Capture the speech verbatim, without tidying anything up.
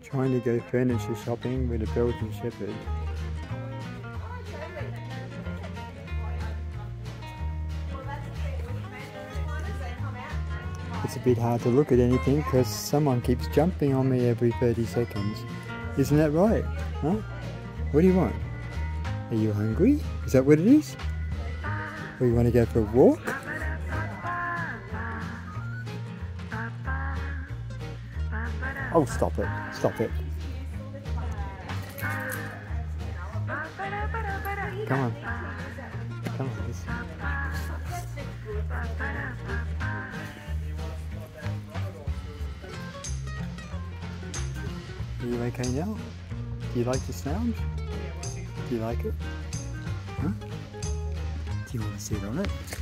trying to go furniture shopping with a Belgian Shepherd. It's a bit hard to look at anything because someone keeps jumping on me every thirty seconds. Isn't that right? Huh? What do you want? Are you hungry? Is that what it is? Or you want to go for a walk? Oh, stop it. Stop it. Come on. Come on. Let's... Are you okay now? Do you like the sound? Do you like it? Huh? Do you want to sit on it?